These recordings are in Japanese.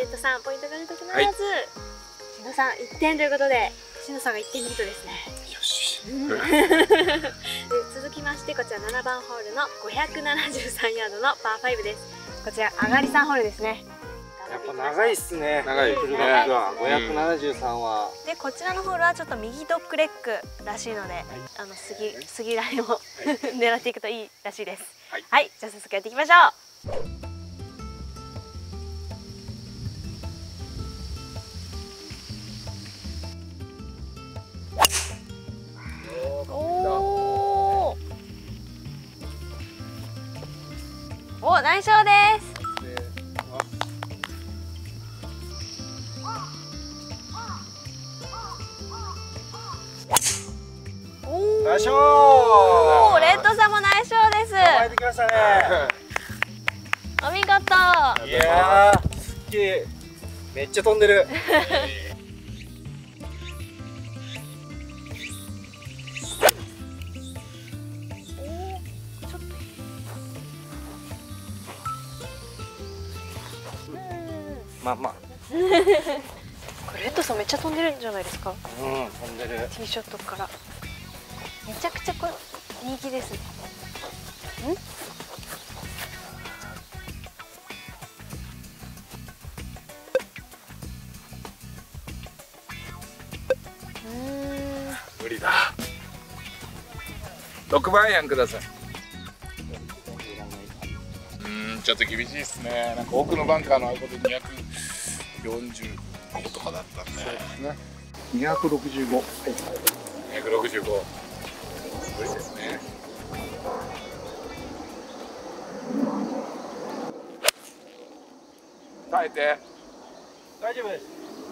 ッドさんポイント獲得ならず、しのさん1点ということで、しのさんが1点リードですね。 よし。 で続きまして、こちら7番ホールの573ヤードのパー5です。こちら上がり3ホールですね。 やっぱ長いっすね。 長い。 フルバックは573は。 でこちらのホールはちょっと右ドッグレッグらしいので、杉ラインを狙っていくといいらしいです。はい、じゃあ早速やっていきましょう。お、ナイスショーです。 ナイスショー。 おお、レッドさんもナイスショーです。 入ってきましたね。 お見事。 いやー、すっげえ。めっちゃ飛んでる。まあまあ。 これレッドさんめっちゃ飛んでるんじゃないですか。 うん、飛んでる。 ティーショットからめちゃくちゃ人気ですね。 無理だ。6番アイアンください。ちょっと厳しいですね。なんか奥のバンカーのあること245とかだったんで。そうですね。265。はい。265。無理ですね。耐えて。 大丈夫です。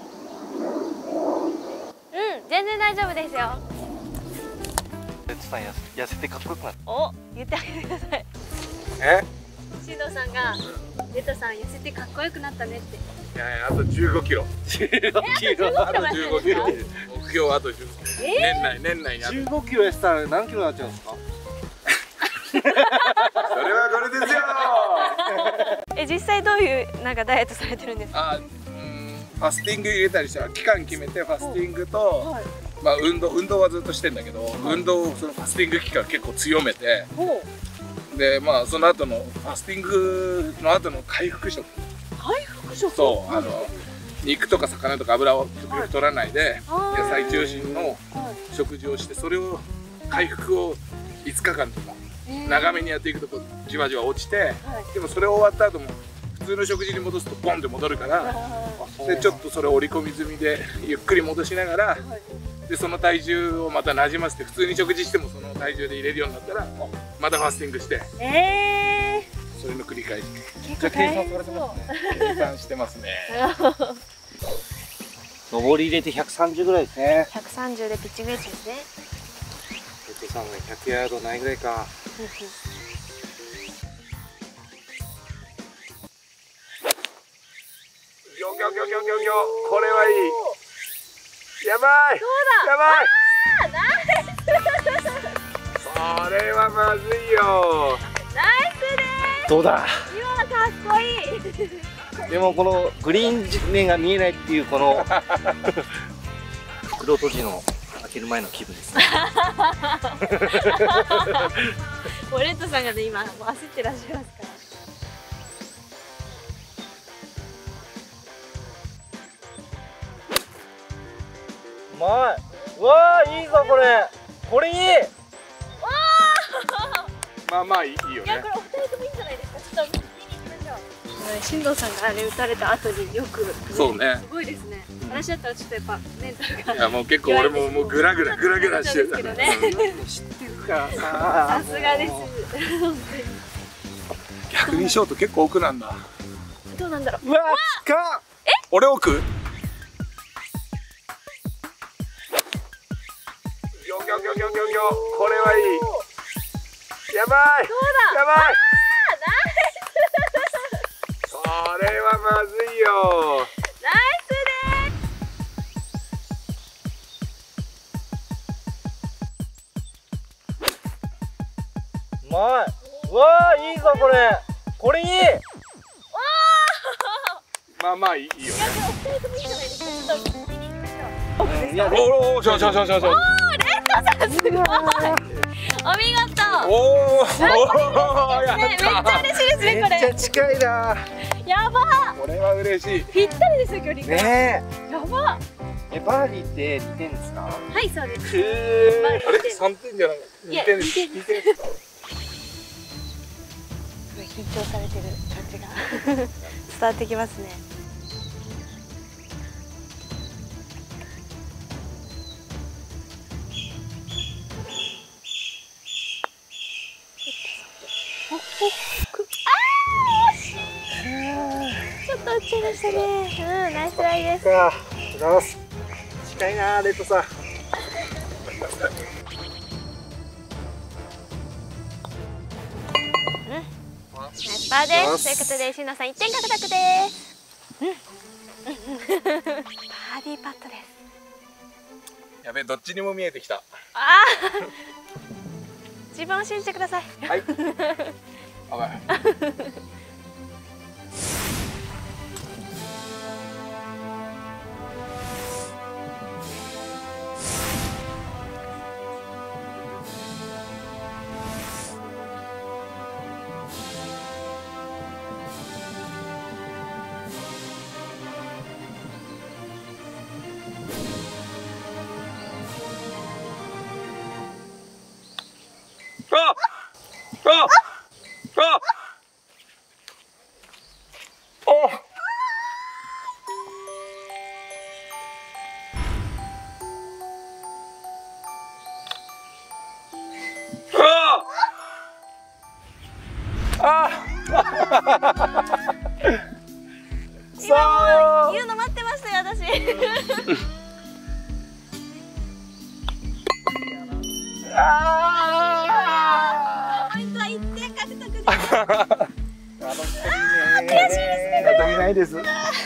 全然大丈夫ですよ。 レッドさん痩せてかっこよくなった。 お、言ってあげてください。進藤さんがレッドさん痩せてかっこよくなったねって。 いやいや、あと15キロ。 15キロ。 あと15キロ。目標はあと10。年内にあと。 15キロ痩せたら何キロになっちゃうんですか。 それはこれですよ。 実際どういうなんかダイエットされてるんですか。 ファスティング入れたりしたら期間決めてファスティングと、まあ運動はずっとしてんだけど、運動をそのファスティング期間結構強めて、でまあその後のファスティングの後の回復食。 回復食。 そう肉とか魚とか油を極力取らないで野菜中心の食事をして、それを回復を5日間とか長めにやっていくとこうじわじわ落ちて、でもそれ終わった後も普通の食事に戻すとボンって戻るから、でちょっとそれを織り込み済みでゆっくり戻しながら、でその体重をまたなじませて普通に食事してもその体重で入れるようになったらまたファスティングして、それの繰り返し。 結構大変そう。 計算してますね。 上り入れて130ぐらいですね。 130でピッチングエッジですね。 レッドさんが100ヤードないぐらいか。 これはいい。やばい。やばい。それはまずいよ。 ナイスです。 どうだ。 今のかっこいい。 でもこのグリーン面が見えないっていうこの袋閉じの開ける前の気分ですね。 もうレッドさんがね今もう焦ってらっしゃいますから。 うまい。うわーいいぞこれ。これいい。 まあまあいいよね。 いやこれお二人ともいいんじゃないですか。ちょっと見に行きましょう。進藤さんがあれ打たれた後によく。 そうね。 すごいですね。私だったらちょっとやっぱメンタルが。 いやもう結構俺ももうグラグラしてるからね。 知ってるからさ。 さすがです。 逆にショート結構奥なんだ。 どうなんだろう。 うわ近っ。 俺奥。ギョギョギョギョギョギョ。これはいい。やばい。 どうだ。 やばい。 ナイス。 これはまずいよ。 ナイスうまい。うわーいいぞこれ。これいい。 ままあまあいいよね。 いやでも2人ともいいじゃないですか。ちょっと見に行きましょう。 いや、 おお、ちょ。 おー、レッドさんすごい。お見事。 おお、やね、めっちゃ嬉しいですね、こめっちゃれ。 近いな。 やば。 これは嬉しい。 ぴったりですよ、距離が。 ねやば。 え。バーディーって2点ですか？ はい、そうです。 あれ、3点じゃない。2点です。2点。 すごい緊張されてる感じが伝わってきますね。ちょっと落ちちゃいましたね。うん、ナイスライです。 か。ナイス。近いな、レッドさん。 ナイスパーです。ということで、しのさん1点獲得です。バーディーパットです。 やべえ、どっちにも見えてきた。 ああ。自分を信じてください。 はい。あばい。 今も言うの待ってましたよ、私。ポイントは1点獲得です。悔しいですね。 当たりないです。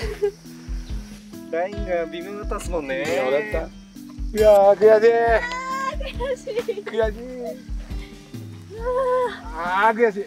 ラインが微妙だったっすもんね。 いやー、悔しい。 悔しい。 悔しい。ああ、悔しい。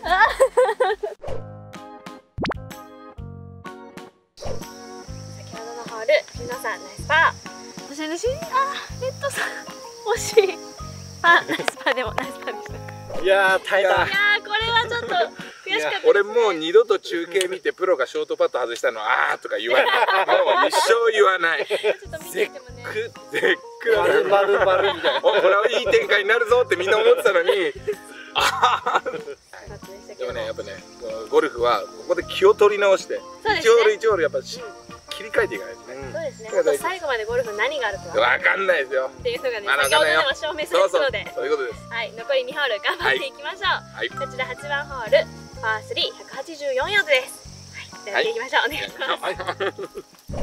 先ほどのホール、しのさんナイスパー。私のし、レッドさん惜しい。ナイスパーでもナイスパーでした。 いやー、耐えた。 いやー、これはちょっと悔しかったですね。 俺もう二度と中継見てプロがショートパット外したのあーとか言わない。もう一生言わない。 ちょっと見ててもね。 絶句バルバルバルみたいな。 これはいい展開になるぞってみんな思ってたのに。でもね、やっぱね、ゴルフはここで気を取り直して、一ホール一ホールやっぱ切り替えていかないとね。 そうですね。本当最後までゴルフ何があるかわかんないですよ。 っていうのがね、 わかん先ほどないよでも証明されたので、 そういうことです。 はい、残り2ホール頑張っていきましょう。 はい。 こちら8番ホール、パー3、184ヤードです。はい、では行きましょう。お願いします。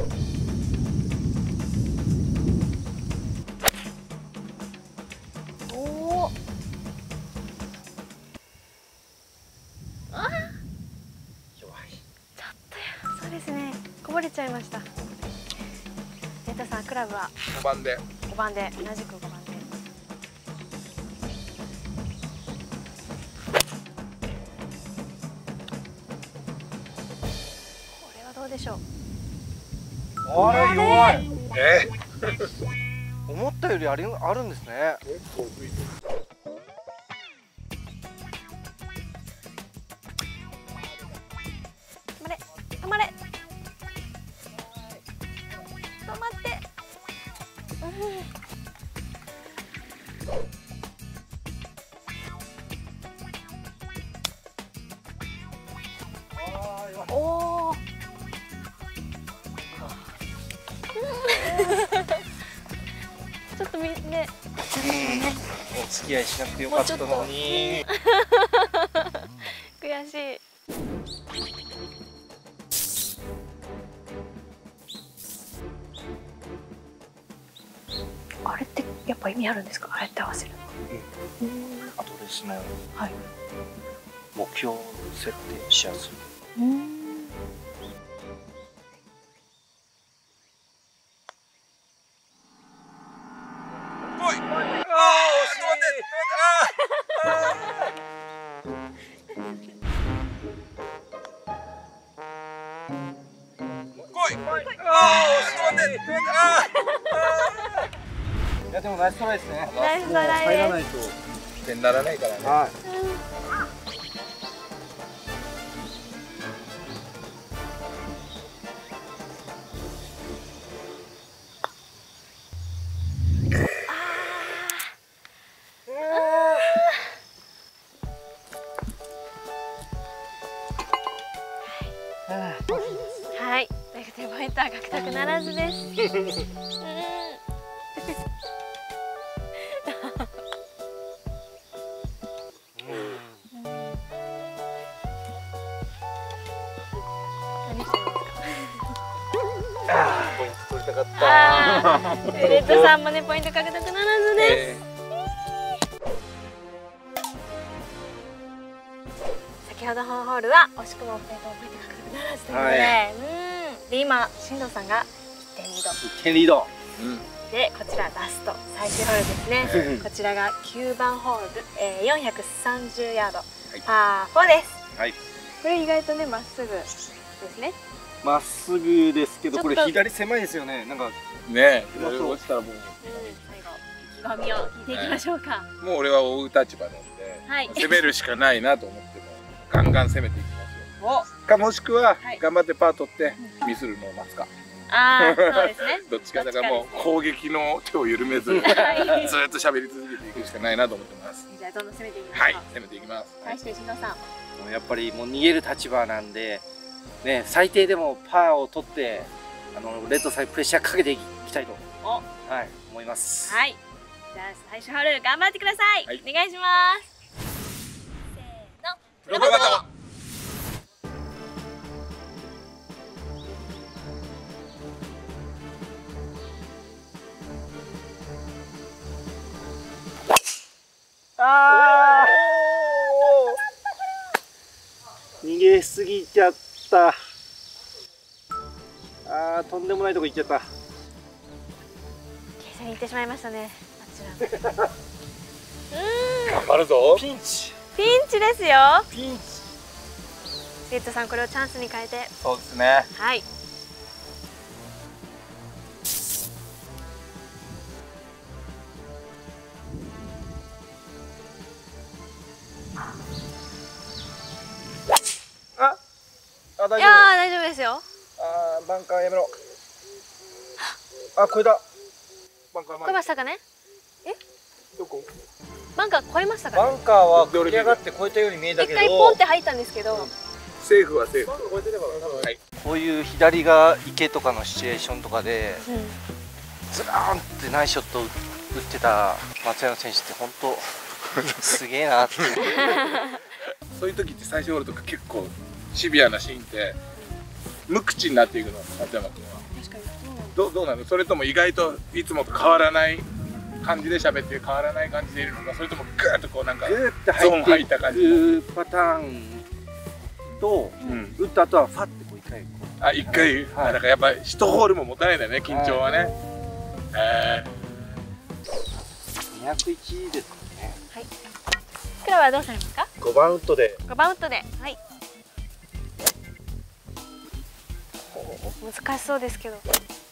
おお。ああ。 弱い。 ちょっとそうですね。こぼれちゃいました。レッドさん、クラブは 5番で。 5番で、同じく5番で。これはどうでしょう。 あれ弱い。思ったよりあるんですね。 結構吹いてる。 止まれ、止まれ。止まって。おお。ちょっとね。 お付き合いしなくてよかったのに。 悔しい。あれってやっぱ意味あるんですか？ああやって合わせるの。 あとですね。 はい。 目標設定しやすい。 来い。来い。 ナイストライですね。 ナイストライです。 入らないと点にならないからね。 はい。 はい、楽天ポイントは獲得ならずです。 ポイント取りたかった。 レッドさんもねポイント獲得ならずです。先ほどのホールは惜しくも2人ともポイント獲得ならずということで、で今進藤さんが1点リード。 1点リード。 でこちらラスト最終ホールですね。こちらが9番ホール、430ヤード、パー4です。 はい。 これ意外とねまっすぐですね。 まっすぐですけどこれ左狭いですよね。なんかね、左落ちたらもう最後意気込みを聞いていきましょうか。 もう俺は追う立場なんで、攻めるしかないなと思ってもガンガン攻めていきますよ。かもしくは頑張ってパー取ってミスるのを待つか。 ああ、そうですね。 どっちかだからもう攻撃の手を緩めずずっと喋り続けていくしかないなと思ってます。 じゃあどんどん攻めていきましょう。 はい、攻めていきます。 対して進藤さん。 やっぱりもう逃げる立場なんで、ね、最低でもパーを取ってレッドさんにプレッシャーかけていきたいと、はい、思います。 はい。じゃあ最初ホール頑張ってください。はい、お願いします。せーの。 プロバト。 あー、逃げすぎちゃった。あー、とんでもないとこ行っちゃった。 傾斜に行ってしまいましたね。あちら。 頑張るぞ。 ピンチ。 ピンチですよ。 ピンチ。 レッドさんこれをチャンスに変えて。 そうですね。 はい。 あ、大丈夫。 いやー大丈夫ですよ。 あー、バンカーやめろ。あ、越えた。 バンカー越えましたかね。 どこ？ バンカー越えましたかね。 バンカーは駆け上がって越えたように見えたけど。 一回ポンって入ったんですけど。 セーフはセーフ。 はい。こういう左が池とかのシチュエーションとかで、ズラーンってナイスショット打ってた松山選手って本当すげえなって。 そういう時って最初ホールとか結構シビアなシーンって無口になっていくの、松山君は。 確かに。 どうなの？それとも意外といつもと変わらない感じで喋って変わらない感じでいるのか、それともグーッとこうなんかゾーン入った感じパターンと、打った後はファッてこう一回だからやっぱり1ホールも持たないんだよね、緊張はね。 201ですね。 はい。クラブはどうされますか ？5番ウッドで。 5番ウッドで、はい。難しそうですけど。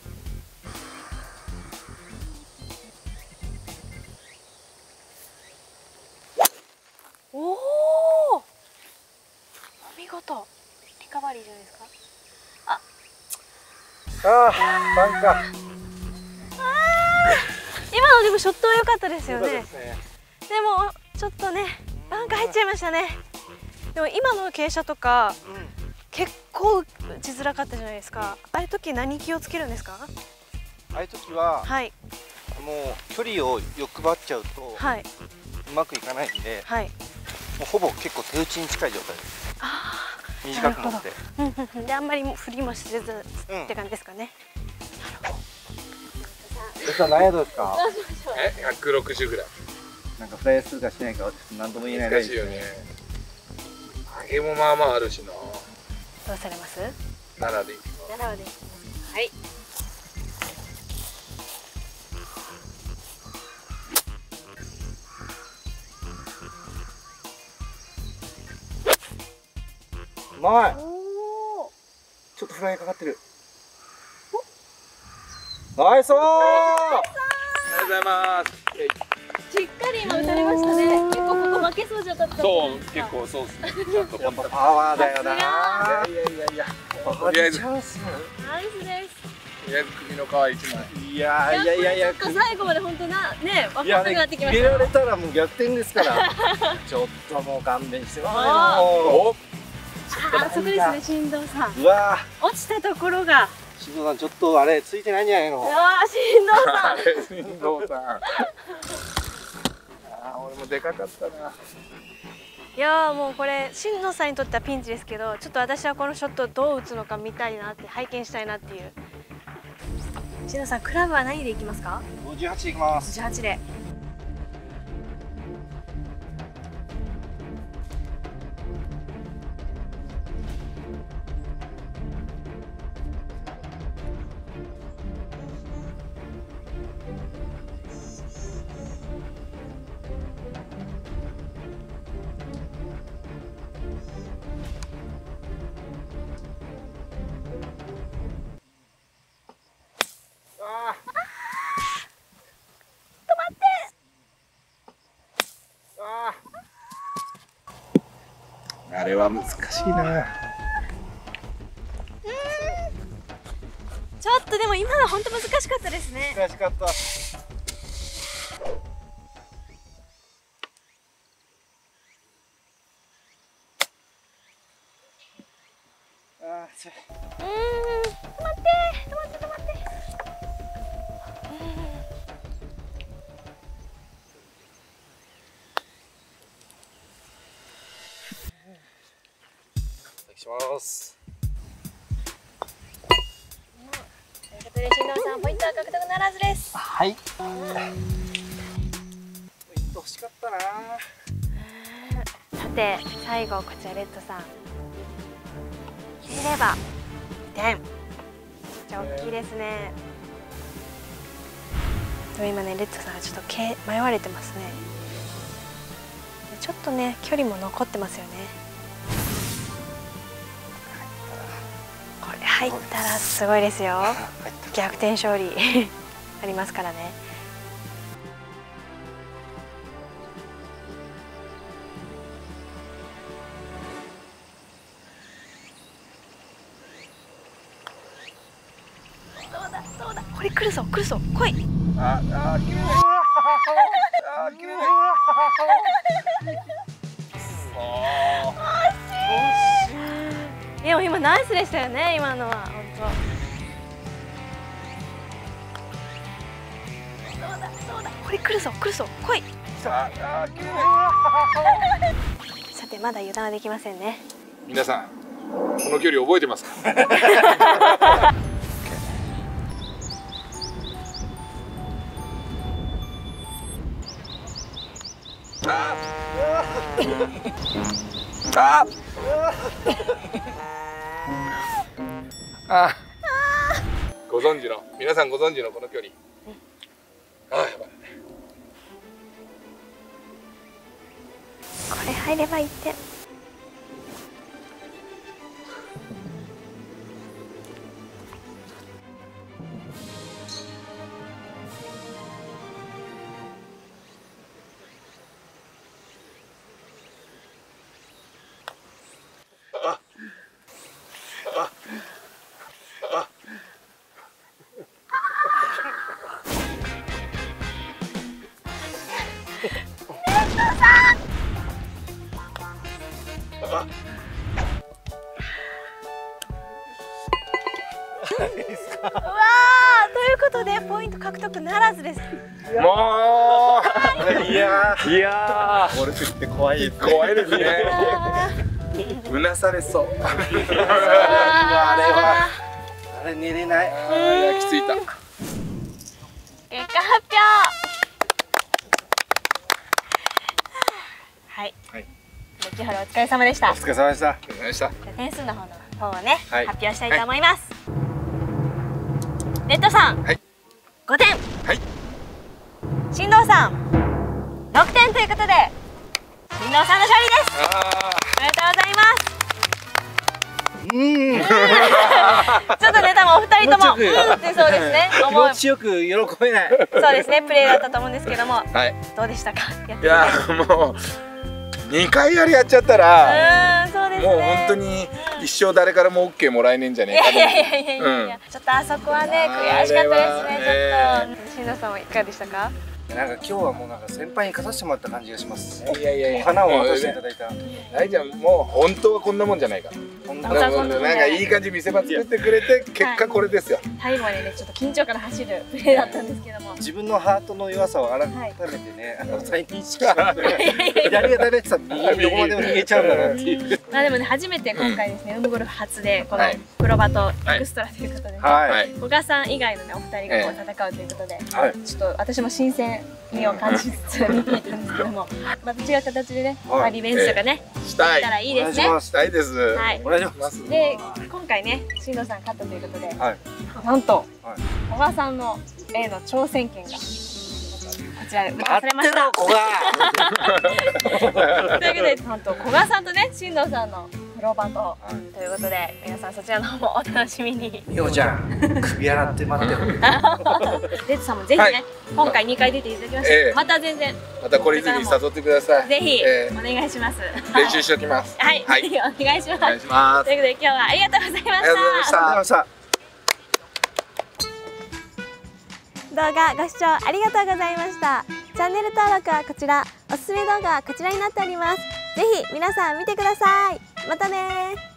おお。お見事。リカバリーじゃないですか。 ああ、バンカー。 今のでもショットは良かったですよね。でもちょっとね、バンカー入っちゃいましたね。でも今の傾斜とか、結構打ちづらかったじゃないですか。ああいう時何気をつけるんですか？ ああいう時は、 はい、 もう距離を欲張っちゃうと、 はい、 うまくいかないんで、 はい、 もうほぼ結構手打ちに近い状態です。短く持って。 であんまり振りもせずって感じですかね。 さん何ヤードですか ？160ぐらい。 なんかフライするかしないかは何とも言えないですよね。上げもまあまああるしな。 どうされます？ 7でいきます。 7で。はい。 うまい。ちょっとフライかかってる。ナイスー。 ありがとうございます。 しっかり今打たれましたね。結構ここ負けそうじゃったった。 そう、結構そうですね。ちゃんとやっぱパワーだよな。 いや、とりあえず、とナイスです。 りあえず首の皮一枚。 いや、 ちょっと最後まで本当なね、分いやね、 かんなくなってきま決したよ。 められたらもう逆転ですから。ちょっともう勘弁してくださいよ。 お、 あそこですね、進藤さん。 うわ落ちたところが。 ー、しずさんちょっとあれついてないんじゃないの。 ああ、進藤さん。 進藤さん。ああ、俺もでかかったな。 いやーもうこれ進藤さんにとってはピンチですけど、ちょっと私はこのショットをどう打つのか見たいなって、拝見したいなっていう。進藤さん、クラブは何でいきますか 58でいきます。 ？58で。 あれは難しいな。 ちょっとでも今の本当難しかったですね。 難しかった。 止まって止まって止まって。 します。 ということで進藤さん、ポイントは獲得ならずです。 はい。ポイント欲しかったな。 さて最後こちらレッドさん、決めれば点。じゃあ大きいですね。でも今ねレッドさんがちょっと迷われてますね。ちょっとね距離も残ってますよね。これ入ったらすごいですよ。逆転勝利ありますからね。どうだこれ来るぞ来い。 切れない。切れない。 いや今ナイスでしたよね、今のは本当。どうだこれ来るぞ来い。さてまだ油断はできませんね。 皆さんこの距離覚えてますか？ご存知の皆さんご存知のこの距離。やばい。 これ入れば1点。うわー、ということでポイント獲得ならずです。 もいやー、 ゴルフって怖いですね。 怖いですね。うなされそう。 あれ寝れない。 焼きついた。 結果発表。はい。千原お疲れ様でした。 お疲れ様でした。 お疲れ様でした。 じゃあ点数の方をね、 はい発表したいと思います。レッドさん、 はい、 5点。 はい。 進藤さん、6点ということで進藤さんの勝利です。おめでとうございます。ちょっとね、多分お二二人ともってそうですね。 気持ちよく喜べない。 そうですね、プレーだったと思うんですけども、 はい。 どうでしたか？やってみて。 いやもう2回やっちゃったら、 そうですね。 もう本当に一生誰からも OK もらえねえんじゃねえかと思う。 ちょっとあそこはね悔しかったですね。ちょっと新藤さんはいかがでしたか？ なんか今日はもうなんか先輩に勝たせてもらった感じがします。 いやいやいや、 花を渡していただいた。 大ちゃんもう本当はこんなもんじゃないか。なんかいい感じ見せ場作ってくれて結果これですよ。 最後までねちょっと緊張から走るプレーだったんですけども、 自分のハートの弱さを改めてね再認識して左がダメって言ったら右どこまでも逃げちゃうんだなっていう。 まあでもね初めて今回ですね、ゴルフ初でこのプロバとエクストラということで、古賀さん以外のねお二人がこう戦うということで、ちょっと私も新鮮味を感じつつ見ていたんですけども、また違う形でねリベンジとかねしたいたらいいですね。 したいです。 はい。 お願いします。 で今回ね新藤さん勝ったということで、なんと古賀さんのへの挑戦権がこちらで渡されました。 古賀。 ということでなんと古賀さんとね新藤さんのプロバトということで、皆さんそちらの方もお楽しみに。 みおちゃん首洗って待ってる。 レッツさんもぜひね今回2回出ていただきました。また全然またこれ泉に誘ってください。 ぜひお願いします。 練習しておきます。 はい、ぜひお願いします。 お願いします。 ということで今日はありがとうございました。 ありがとうございました。 動画ご視聴ありがとうございました。チャンネル登録はこちら、おすすめ動画はこちらになっております。ぜひ皆さん見てください。またね。